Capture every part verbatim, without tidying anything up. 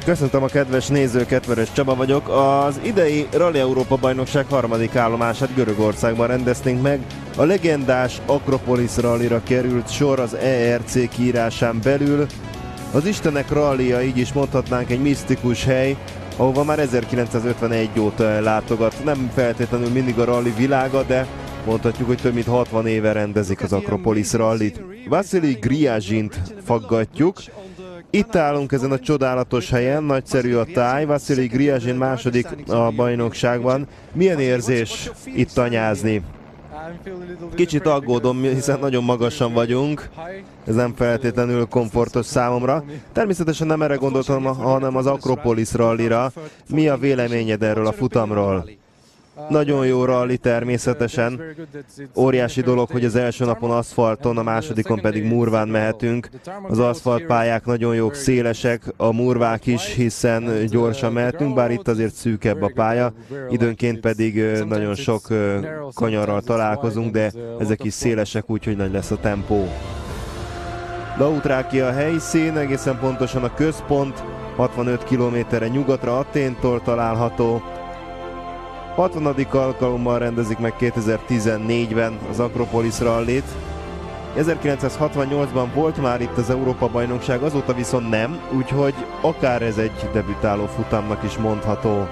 Köszöntöm a kedves nézőket, Vörös Csaba vagyok. Az idei Rally Európa bajnokság harmadik állomását Görögországban rendezték meg. A legendás Akropolis rallyra került sor az E R C kiírásán belül. Az Istenek rallija, így is mondhatnánk, egy misztikus hely, ahova már ezerkilencszázötvenegy óta látogat. Nem feltétlenül mindig a rally világa, de mondhatjuk, hogy több mint hatvan éve rendezik az Akropolis rallit. Vasilij Griazsint faggatjuk. Itt állunk ezen a csodálatos helyen, nagyszerű a táj, Vasilij Griazsin második a bajnokságban. Milyen érzés itt tanyázni? Kicsit aggódom, hiszen nagyon magasan vagyunk, ez nem feltétlenül komfortos számomra. Természetesen nem erre gondoltam, hanem az Akropolis rallira. Mi a véleményed erről a futamról? Nagyon jó rally természetesen. Óriási dolog, hogy az első napon aszfalton, a másodikon pedig murván mehetünk. Az aszfaltpályák nagyon jók, szélesek, a murvák is, hiszen gyorsan mehetünk, bár itt azért szűkebb a pálya. Időnként pedig nagyon sok kanyarral találkozunk, de ezek is szélesek, úgyhogy nagy lesz a tempó. Lautrákia a helyszín, egészen pontosan a központ, hatvanöt kilométerre nyugatra Athéntól található. hatvanadik alkalommal rendezik meg kétezer-tizennégyben az Akropolis rallit. ezerkilencszázhatvannyolcban volt már itt az Európa-bajnokság, azóta viszont nem, úgyhogy akár ez egy debütáló futamnak is mondható.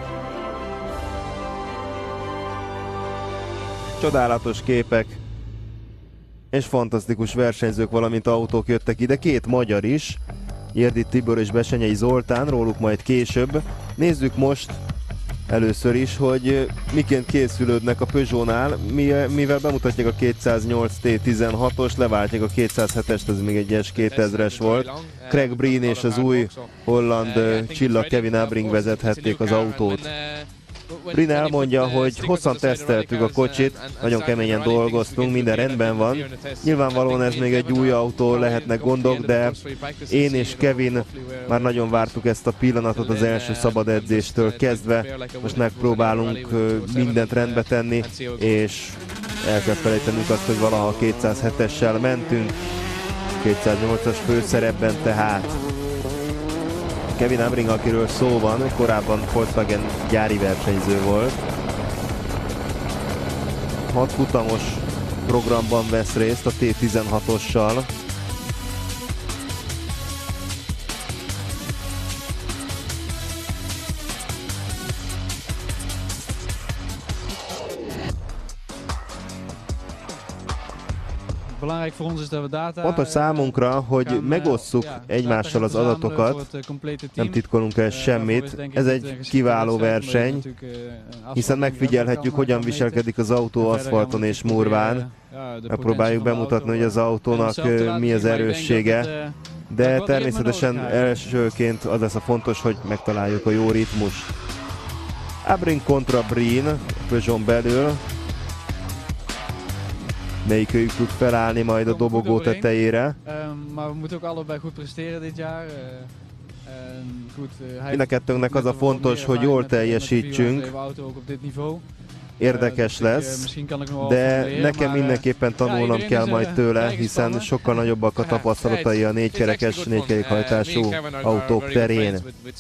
Csodálatos képek és fantasztikus versenyzők, valamint autók jöttek ide, két magyar is, Érdi Tibor és Besenyei Zoltán, róluk majd később. Nézzük most először is, hogy miként készülődnek a Peugeotnál, mivel bemutatják a kétszáznyolc T tizenhatos, leváltják a kétszázhetest, ez még egy S kétezres volt. Craig Breen és az új holland csillag Kevin Abring vezethették az autót. Breen elmondja, hogy hosszan teszteltük a kocsit, nagyon keményen dolgoztunk, minden rendben van. Nyilvánvalóan ez még egy új autó, lehetnek gondok, de én és Kevin már nagyon vártuk ezt a pillanatot az első szabad edzéstől kezdve. Most megpróbálunk mindent rendbe tenni, és el kell felejtenünk azt, hogy valaha kétszázhetessel mentünk, kétszáznyolcas főszerepben tehát. Kevin Abring, akiről szó van, korábban Volkswagen gyári versenyző volt. Hat futamos programban vesz részt a T tizenhatossal. Fontos számunkra, hogy megosszuk egymással az adatokat, nem titkolunk el semmit. Ez egy kiváló verseny, hiszen megfigyelhetjük, hogyan viselkedik az autó aszfalton és murván. Megpróbáljuk bemutatni, hogy az autónak mi az erőssége, de természetesen elsőként az lesz a fontos, hogy megtaláljuk a jó ritmus. Abring kontra Breen, Peugeot belül. Melyikőjük tud felállni majd a dobogó tetejére. Mind a kettőnknek az a fontos, hogy jól teljesítsünk. Érdekes lesz, de nekem mindenképpen tanulnom kell majd tőle, hiszen sokkal nagyobbak a tapasztalatai a négykerekes, négykerékhajtású autók terén.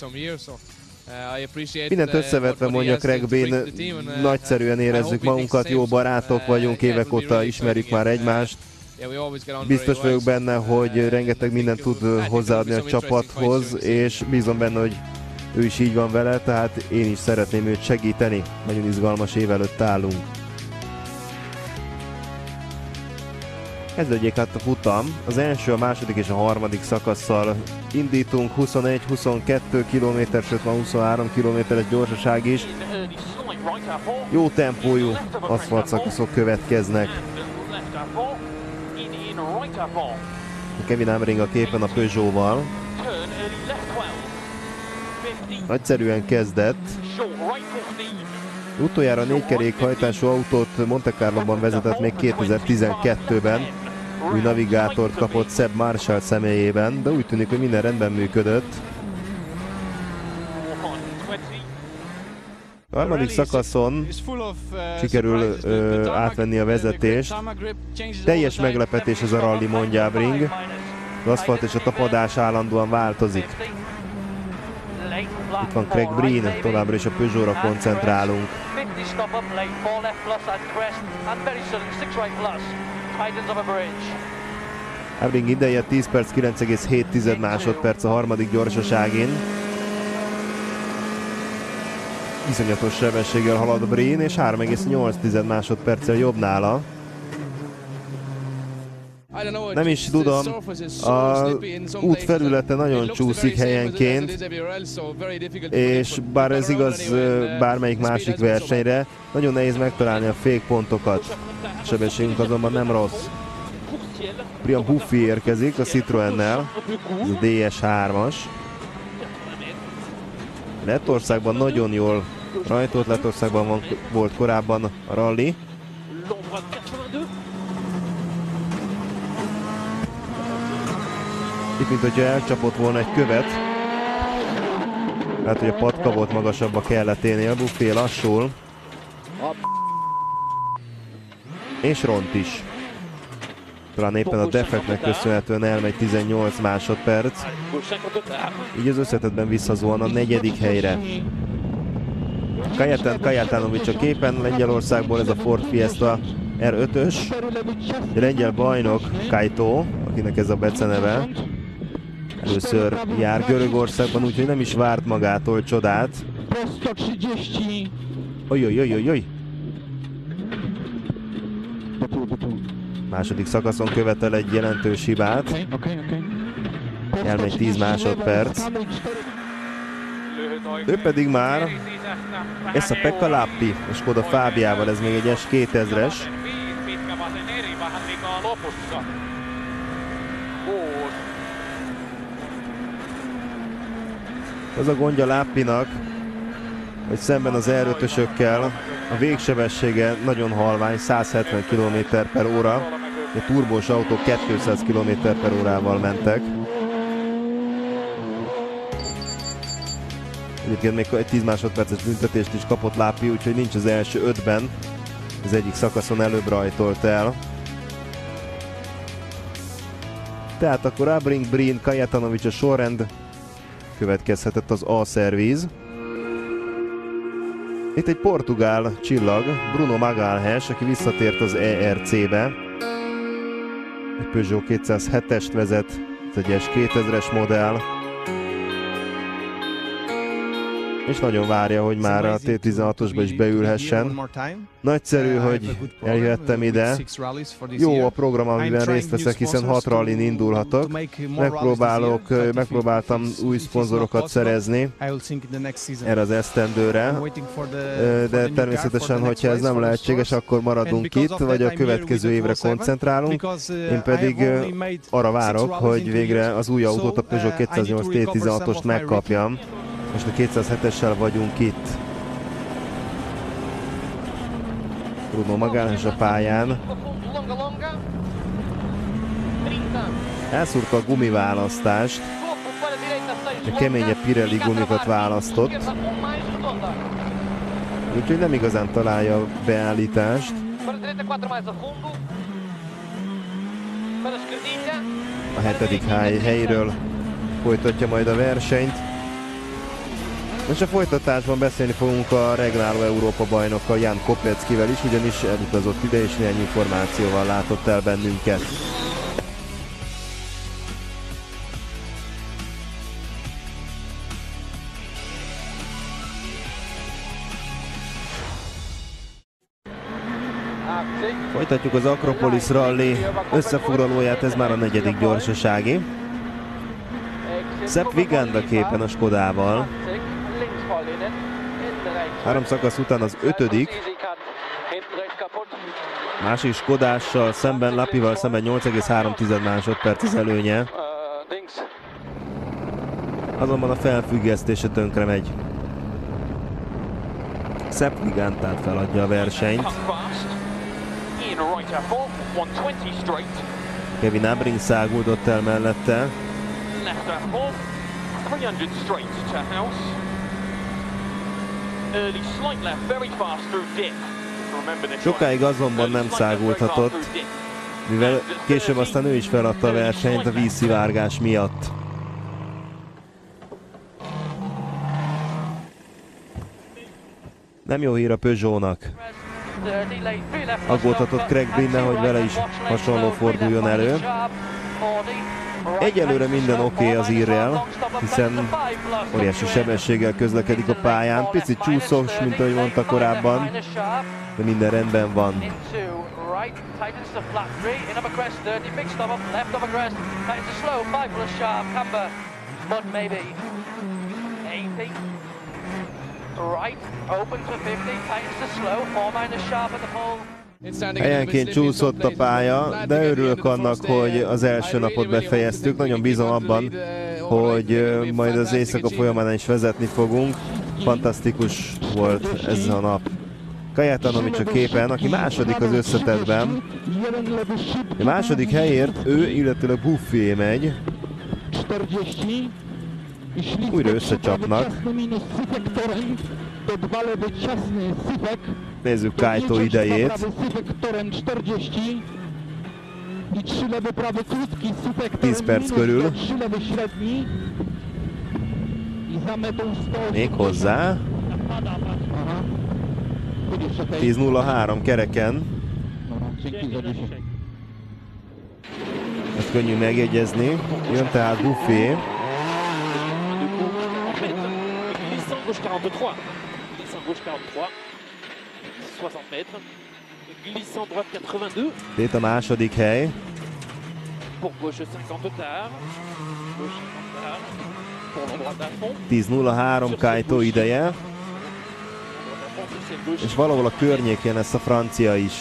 Mindent összevetve, mondja Craig Breen, nagyszerűen érezzük magunkat, jó barátok vagyunk, évek óta ismerjük már egymást. Biztos vagyok benne, hogy rengeteg mindent tud hozzáadni a csapathoz, és bízom benne, hogy ő is így van vele, tehát én is szeretném őt segíteni. Nagyon izgalmas év előtt állunk. Kezdődjék hát a futam. Az első, a második és a harmadik szakasszal indítunk, huszonegy-huszonkettő kilométer, sőt ma huszonhárom kilométeres gyorsaság is. Jó tempójú aszfalt szakaszok következnek. Kevin Abring a képen a Peugeotval. Nagyszerűen kezdett. Utoljára négykerékhajtású autót Monte Carloban vezetett még kétezer-tizenkettőben. Új navigátort kapott Seb Marshall személyében, de úgy tűnik, hogy minden rendben működött. A harmadik szakaszon sikerül ö, átvenni a vezetést. Teljes meglepetés ez a rally, mondja Abring. Az aszfalt és a tapadás állandóan változik. Itt van Craig Breen, továbbra is a Peugeot-ra koncentrálunk. Sebring ideje tíz perc kilenc egész hét másodperc a harmadik gyorsaságén. Iszonyatos sebességgel halad Breen, és három egész nyolc másodperccel jobb nála. Nem is tudom, az út felülete nagyon csúszik helyenként, és bár ez igaz bármelyik másik versenyre, nagyon nehéz megtalálni a fékpontokat. A sebességünk azonban nem rossz. Brian Buffy érkezik a Citroennel, ez a dé es hármas. Lettországban nagyon jól rajtolt, Lettországban van, volt korábban a rally. Itt, mint hogyha elcsapott volna egy követ. Hát, hogy a patka volt magasabb a kelleténél, Buffy lassul. És ront is. Talán éppen a defektnek köszönhetően elmegy tizennyolc másodperc. Így az összetettben visszazuhan a negyedik helyre. Kajetan Kajetanovics a képen, Lengyelországból ez a Ford Fiesta er ötös. Lengyel bajnok Kaito, akinek ez a beceneve. Először jár Görögországban, úgyhogy nem is várt magától csodát. Ojjojjojjoj! Második szakaszon követel egy jelentős hibát. Elmegy tíz másodperc. Ő pedig már Esa-Pekka Lappi, a Skoda Fábiával, ez még egy S kétezres. Az a gondja Lappinak, hogy szemben az er ötösökkel a végsebessége nagyon halvány, száz hetven kilométer per óra. A turbós autók kétszáz kilométer per órával mentek. Egyébként még egy tíz másodperces büntetést is kapott Lappi, úgyhogy nincs az első ötben. Az egyik szakaszon előbb rajtolt el. Tehát akkor Sebring, Breen, Kajetanovics a sorrend. Következhetett az A-szervíz. Itt egy portugál csillag, Bruno Magalhães, aki visszatért az é er cé-be. Egy Peugeot kétszázhetest vezet, ez egy S kétezres modell. És nagyon várja, hogy már a té tizenhatosba is beülhessen. Nagyszerű, hogy eljöttem ide. Jó a program, amiben részt veszek, hiszen hat rallin indulhatok. Megpróbálok, megpróbáltam új szponzorokat szerezni erre az esztendőre. De természetesen, hogyha ez nem lehetséges, akkor maradunk itt, vagy a következő évre koncentrálunk. Én pedig arra várok, hogy végre az új autót, a Peugeot kétszáznyolc té tizenhatost megkapjam. Most a kétszázhetessel vagyunk itt. Bruno Magalhães a pályán. Elszúrta a gumiválasztást. A keményebb Pirelli gumikat választott. Úgyhogy nem igazán találja a beállítást. A hetedik helyről folytatja majd a versenyt. Most a folytatásban beszélni fogunk a regnáló Európa bajnokkal, Jan Kopeckivel is, ugyanis elutazott ide és néhány információval látott el bennünket. Folytatjuk az Akropolis Rally összefoglalóját, ez már a negyedik gyorsasági. Sepp Wigand a képen a Skodával. Három szakasz után az ötödik. Másik Skodással szemben, Lappival szemben nyolc egész három másodperc az előnye. Azonban a felfüggesztése tönkre megy. Sepp Wigand tehát feladja a versenyt. Kevin Sebring száguldott el mellette. Sokáig azonban nem száguldhatott, mivel később aztán ő is feladta a versenyt a vízszivárgás miatt. Nem jó hír a Peugeotnak. Aggódhatott Craig Breen, hogy vele is hasonló forduljon elő. Egyelőre minden oké okay az írrel, hiszen óriási sebességgel közlekedik a pályán. Picit csúszós, mint ahogy mondta korábban, de minden rendben van. Helyenként csúszott a pálya, de örülök annak, hogy az első napot befejeztük. Nagyon bízom abban, hogy majd az éjszaka folyamán is vezetni fogunk. Fantasztikus volt ez a nap. Kajetanowicz a képen, aki második az összetettben. A második helyért ő, illetőleg Buffé megy. Újra összecsapnak. Nézzük Kaito idejét. tíz perc körül. Még hozzá. tíz nulla három kereken. Ezt könnyű megjegyezni. Jön tehát Buffé. Itt a második hely. tíz nulla három Kaito ideje. És valahol a környékén lesz a francia is.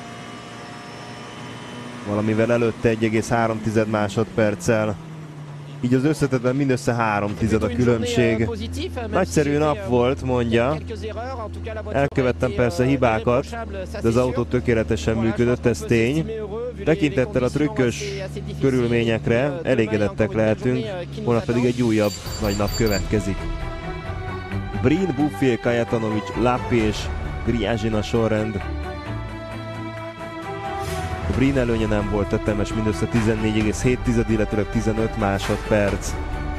Valamivel előtte egy egész három másodperccel. Így az összetettben mindössze három tized a különbség. Nagyszerű nap volt, mondja. Elkövettem persze hibákat, de az autó tökéletesen működött, ez tény. Tekintettel a trükkös körülményekre elégedettek lehetünk, holnap pedig egy újabb nagy nap következik. Breen, Buffé, Kajetanowicz, Lappi és Griazsin a sorrend. A Breen előnye nem volt tetemes, mindössze tizennégy egész hét, illetőleg tizenöt másodperc.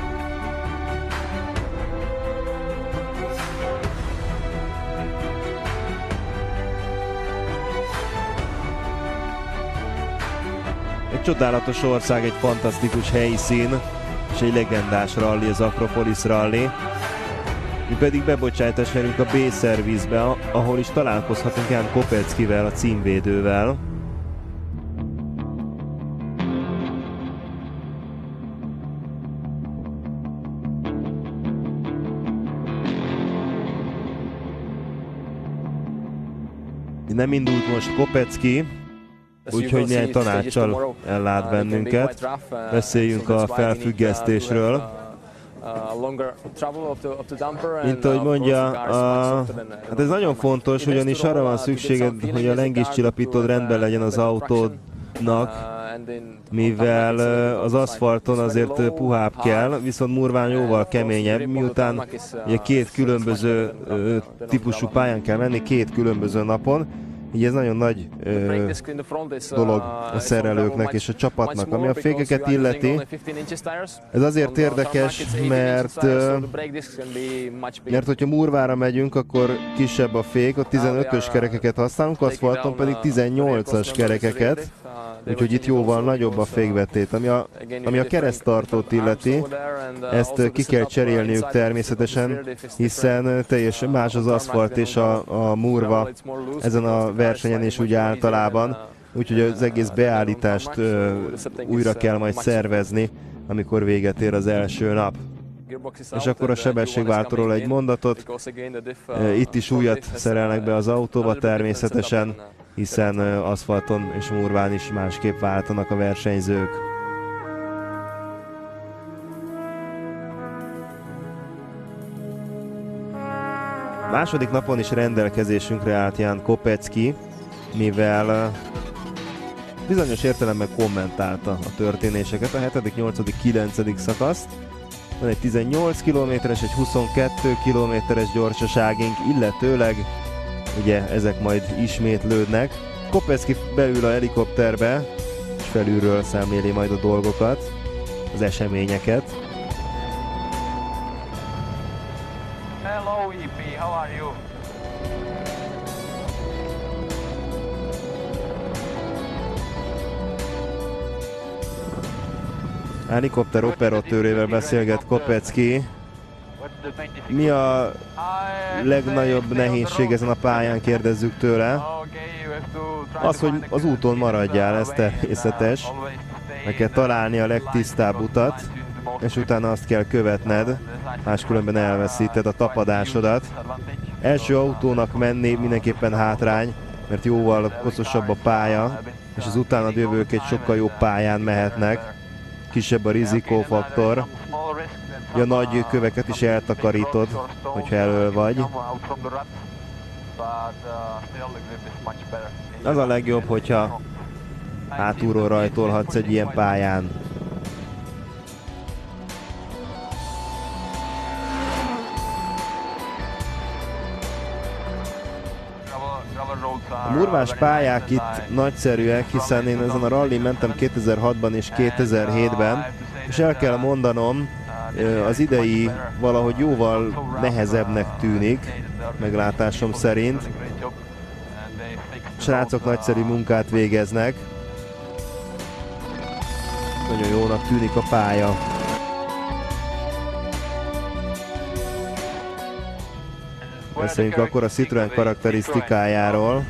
Egy csodálatos ország, egy fantasztikus helyszín, és egy legendás rally, az Akropolis Rally. Mi pedig bebocsájtást nyerünk a B-szervizbe, ahol is találkozhatunk Jan Kopeckivel, a címvédővel. Nem indult most Kopecki, úgyhogy néhány tanácssal ellát bennünket. Beszéljünk a felfüggesztésről. Mint ahogy mondja, a, hát ez nagyon fontos, ugyanis arra van szükséged, hogy a lengéscsillapítód rendben legyen az autódnak, mivel az aszfalton azért puhább kell, viszont Murván jóval keményebb, miután ugye két különböző típusú pályán kell menni, két különböző napon. Így ez nagyon nagy ö, dolog a szerelőknek és a csapatnak. Ami a fékeket illeti, ez azért érdekes, mert, ö, mert hogyha Murvára megyünk, akkor kisebb a fék, ott tizenötös kerekeket használunk, aszfalton pedig tizennyolcas kerekeket, úgyhogy itt jóval nagyobb a fékvetét. Ami a, ami a kereszttartót illeti, ezt ki kell cserélniük természetesen, hiszen teljesen más az aszfalt és a, a Murva ezen a versenyen és úgy általában, úgyhogy az egész beállítást ö, újra kell majd szervezni, amikor véget ér az első nap. És akkor a sebességváltóról egy mondatot, itt is újat szerelnek be az autóba természetesen, hiszen aszfalton és Murván is másképp váltanak a versenyzők. Második napon is rendelkezésünkre állt Jan Kopecki, mivel bizonyos értelemben kommentálta a történéseket, a hetedik, nyolcadik, kilencedik szakaszt. Van egy tizennyolc kilométeres, egy huszonkettő kilométeres gyorsaságink, illetőleg ugye ezek majd ismétlődnek. Kopecki beül a helikopterbe, és felülről szemléli majd a dolgokat, az eseményeket. Hello E P, how are you? Helikopter operatőrével beszélget Kopecki. Mi a legnagyobb nehézség ezen a pályán, kérdezzük tőle. Az, hogy az úton maradjál, ez természetes. Meg kell találni a legtisztább utat, és utána azt kell követned, máskülönben elveszíted a tapadásodat. Első autónak menni mindenképpen hátrány, mert jóval koszosabb a pálya, és az utánad jövők egy sokkal jobb pályán mehetnek. Kisebb a rizikófaktor. A nagy köveket is eltakarítod, hogyha elől vagy. Az a legjobb, hogyha hátulról rajtolhatsz egy ilyen pályán. A murvás pályák itt nagyszerűek, hiszen én ezen a rallin mentem kétezer-hatban és kétezer-hétben, és el kell mondanom, az idei valahogy jóval nehezebbnek tűnik, meglátásom szerint. Srácok nagyszerű munkát végeznek. Nagyon jónak tűnik a pálya. Beszéljünk akkor a Citroën karakterisztikájáról.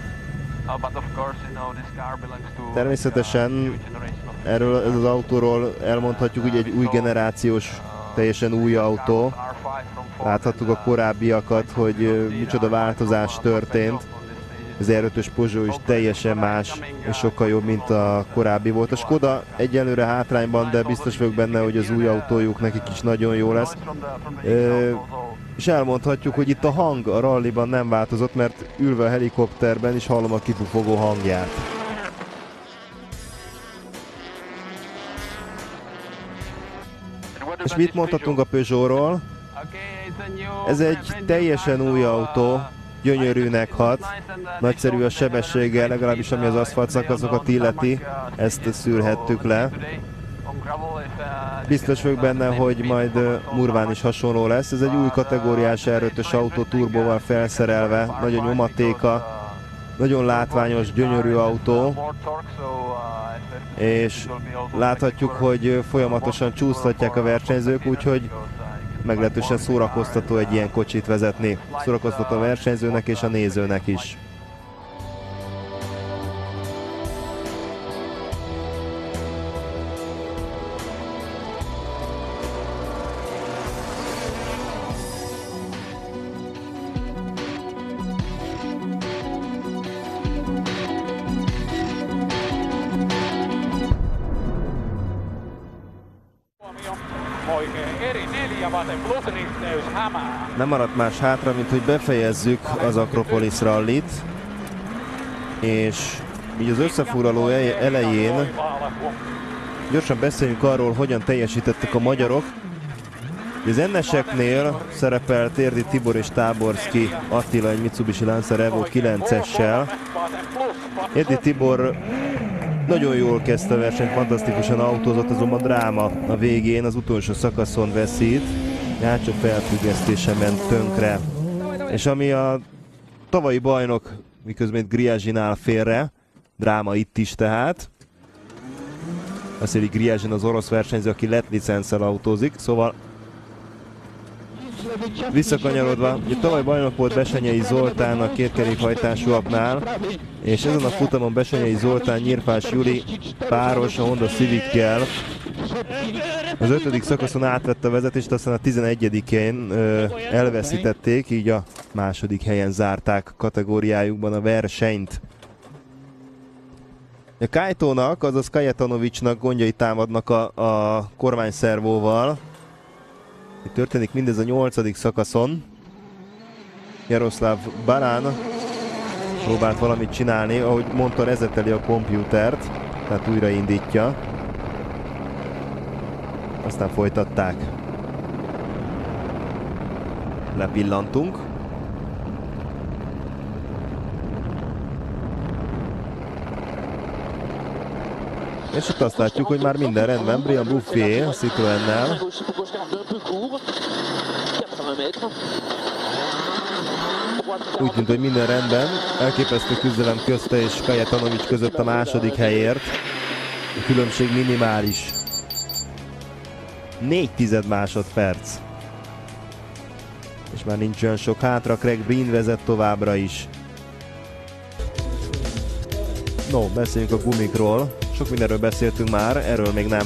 Természetesen erről az autóról elmondhatjuk, hogy egy új generációs, teljesen új autó. Láthattuk a korábbiakat, hogy micsoda változás történt. Az er ötös Peugeot is teljesen más és sokkal jobb, mint a korábbi volt. A Skoda egyelőre hátrányban, de biztos vagyok benne, hogy az új autójuk nekik is nagyon jó lesz. Ö, és elmondhatjuk, hogy itt a hang a ralliban nem változott, mert ülve a helikopterben is hallom a kipufogó hangját. És mit mondhatunk a Peugeotról? Ez egy teljesen új autó, gyönyörűnek hat, nagyszerű a sebessége, legalábbis ami az aszfalt szakaszokat illeti, ezt szűrhettük le. Biztos vagyok benne, hogy majd Murván is hasonló lesz. Ez egy új kategóriás er ötös autó turbóval felszerelve, nagyon nyomatéka, nagyon látványos, gyönyörű autó, és láthatjuk, hogy folyamatosan csúsztatják a versenyzők, úgyhogy meglehetősen szórakoztató egy ilyen kocsit vezetni. Szórakoztató a versenyzőnek és a nézőnek is. Nem maradt más hátra, mint hogy befejezzük az Akropolis rallit, és így az összefoglaló elején gyorsan beszéljünk arról, hogyan teljesítettek a magyarok. Az en eseknél szerepelt Térdi Tibor és Táborszki Attila egy Mitsubishi Lancer Evo kilencessel. Térdi Tibor nagyon jól kezdte a versenyt, fantasztikusan autózott, azonban dráma a végén, az utolsó szakaszon veszít. Hátsó felfüggesztése ment tönkre. És ami a tavalyi bajnok, miközben Griazsin áll félre, dráma itt is tehát. Vasili Griazsin az orosz versenyző, aki lett licenszel autózik, szóval visszakanyarodva, ugye tavaly bajnok volt Besenyei Zoltán a kétkerékhajtásúaknál, és ezen a futamon Besenyei Zoltán, Nyírfás Juli páros a Honda Civic-kel az ötödik szakaszon átvette a vezetést, aztán a tizenegyedikén ö, elveszítették, így a második helyen zárták kategóriájukban a versenyt. A Kajtónak, azaz Kajetanovicsnak gondjai támadnak a, a kormányszervóval. Itt történik mindez a nyolcadik szakaszon. Jaroszláv Barán próbált valamit csinálni, ahogy mondta, rezeteli a kompjútert, tehát újraindítja. Aztán folytatták. Lepillantunk. És itt azt látjuk, hogy már minden rendben. Brian Bouffier Citroënnel. Úgy tűnt, hogy minden rendben. Elképesztő küzdelem közte és Kajetanovics között a második helyért. A különbség minimális. négy tized másodperc. És már nincs olyan sok hátra, Craig Breen vezet továbbra is. No, beszéljünk a gumikról. Sok mindenről beszéltünk már, erről még nem.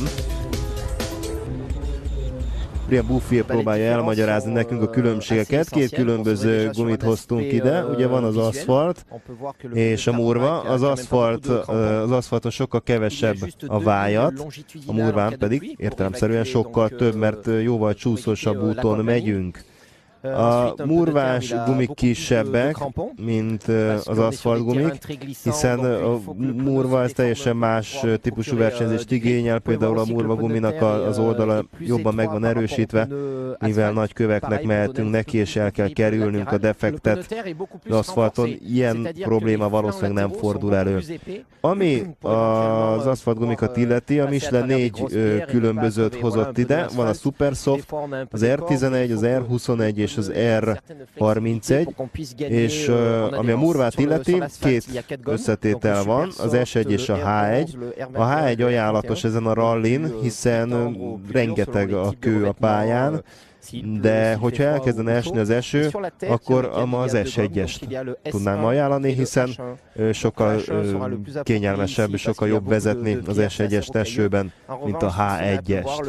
Brian Bouffier próbálja elmagyarázni nekünk a különbségeket. Két különböző gumit hoztunk ide, ugye van az aszfalt és a murva. Az aszfalt, az aszfalton sokkal kevesebb a vájat, a murván pedig értelemszerűen sokkal több, mert jóval csúszósabb úton megyünk. A murvás gumik kisebbek, mint az aszfaltgumik, hiszen a murva ez teljesen más típusú versenyzést igényel, például a murva guminak az oldala jobban meg van erősítve, mivel nagy köveknek mehetünk neki, és el kell kerülnünk a defektet az aszfalton. Ilyen probléma valószínűleg nem fordul elő. Ami az aszfaltgumikat illeti, a Michelin négy különbözőt hozott ide, van a Super Soft, az er tizenegy, az er huszonegy és az er harmincegy, és uh, ami a murvát illeti, két összetétel van, az es egy és a há egy. A há egy ajánlatos ezen a rallin, hiszen uh, rengeteg a kő a pályán, de hogyha elkezdene esni az eső, akkor az es egyest tudnám ajánlani, hiszen uh, sokkal uh, kényelmesebb, sokkal jobb vezetni az es egyest esőben, mint a há egyest.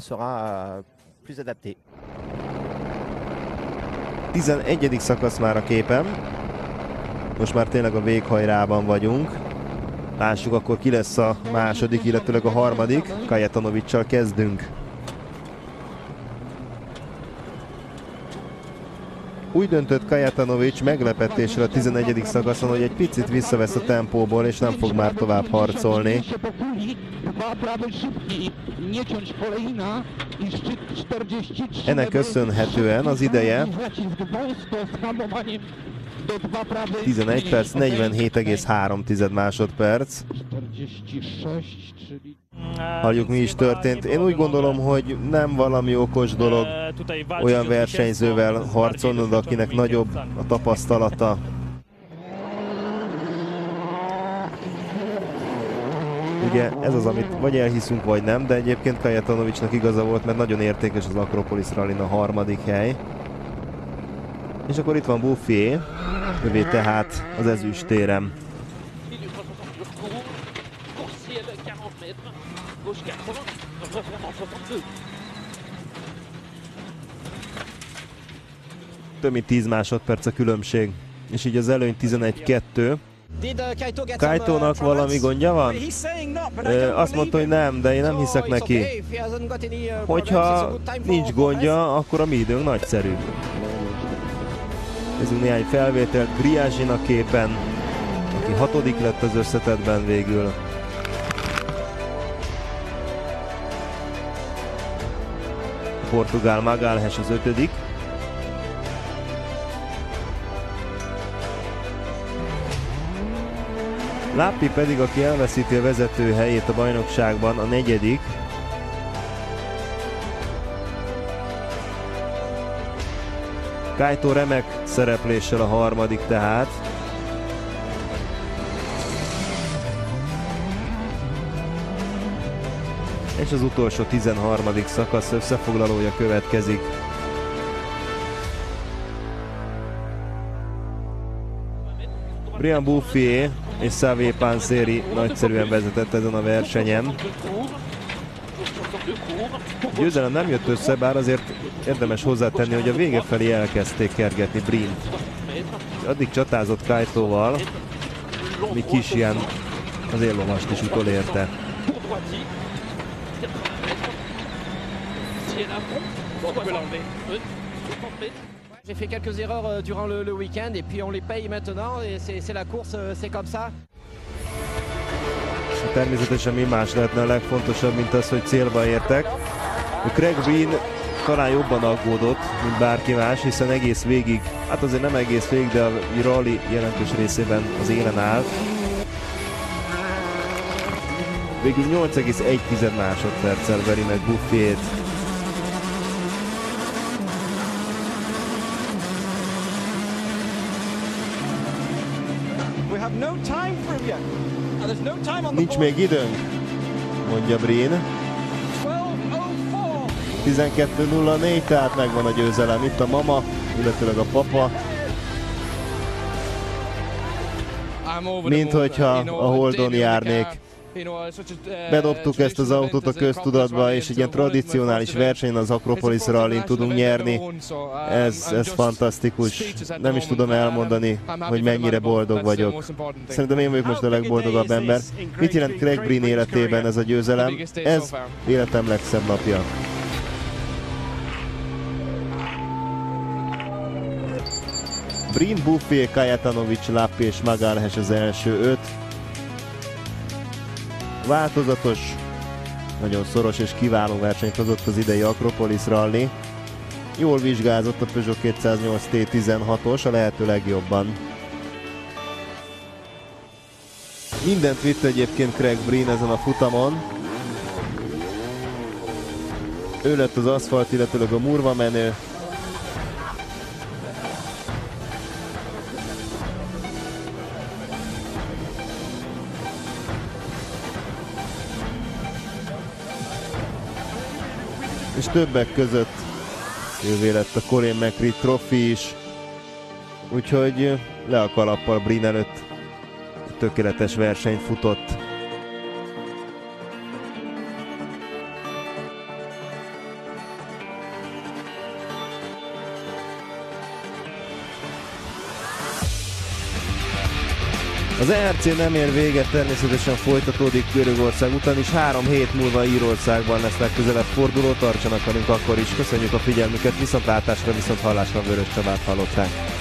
tizenegyedik szakasz már a képen. Most már tényleg a véghajrában vagyunk. Lássuk akkor, ki lesz a második, illetőleg a harmadik. Kajetanovics-sal kezdünk. Úgy döntött Kajetanovics meglepetésre a tizenegyedik szakaszon, hogy egy picit visszavesz a tempóból, és nem fog már tovább harcolni. Ennek köszönhetően az ideje tizenegy perc, negyvenhét egész három másodperc. Halljuk, mi is történt. Én úgy gondolom, hogy nem valami okos dolog olyan versenyzővel harcolnod, akinek nagyobb a tapasztalata. Ugye ez az, amit vagy elhiszünk, vagy nem, de egyébként Kajetanovicsnak igaza volt, mert nagyon értékes az Akropolis Rallyn a harmadik hely. És akkor itt van Bouffier, ővé tehát az ezüstérem. Több mint tíz másodperc a különbség, és így az előny tizenegy kettő. Kaitónak valami gondja van? Ö, azt mondta, hogy nem, de én nem hiszek neki. Hogyha nincs gondja, akkor a mi időnk nagyszerű. Nézzünk néhány felvételt. Griázsin a képen, aki hatodik lett az összetettben végül. A portugál Magalhães az ötödik. Lippi pedig, aki elveszíti a vezető helyét a bajnokságban, a negyedik. Kaito remek szerepléssel a harmadik tehát. És az utolsó tizenharmadik szakasz összefoglalója következik. Brian Bouffier és Xavier Panseri nagyszerűen vezetett ezen a versenyen. Győzelem nem jött össze, bár azért érdemes hozzátenni, hogy a vége felé elkezdték kergetni Breen-t. Addig csatázott Kaitóval, míg Kishian az éllovast is utolérte. J'ai fait quelques erreurs durant le, le week-end et puis on les paye maintenant et c'est la course, c'est comme ça. Természetesen mi más lehetne a legfontosabb, mint az, hogy célba értek. Craig Breen talán jobban aggódott, mint bárki más, hiszen egész végig, hát azért nem egész végig, de a rally jelentős részében az élen áll. Végül nyolc egész egy másodperccel veri meg Bouffiert. Nincs még időnk, mondja Breen. tizenkettő nulla négy, tehát megvan a győzelem. Itt a mama, illetőleg a papa. Mint hogyha a Holdon járnék. Bedobtuk ezt az autót a köztudatba, és egy ilyen tradicionális versenyen, az Acropolis Rallyn tudunk nyerni. Ez, ez fantasztikus. Nem is tudom elmondani, hogy mennyire boldog vagyok. Szerintem én vagyok most a legboldogabb ember. Mit jelent Craig Breen életében ez a győzelem? Ez életem legszebb napja. Breen, Buffet, Kajetanovic, Lappi és Magalhaes az első öt. Változatos, nagyon szoros és kiváló versenyt hozott az idei Acropolis Rally. Jól vizsgázott a Peugeot kétszáznyolc T tizenhatos, a lehető legjobban. Mindent vitt egyébként Craig Breen ezen a futamon. Ő lett az aszfalt, illetőleg a murva menő. És többek között ővé lett a Colin McRae Trophy is, úgyhogy le a kalappal Breen előtt, tökéletes versenyt futott. Az E R C nem ér véget, természetesen folytatódik Görögország után is. Három hét múlva Írországban lesz legközelebb forduló, tartsanak velünk akkor is. Köszönjük a figyelmüket, viszontlátásra, viszont hallásra Vörös Csabát hallották.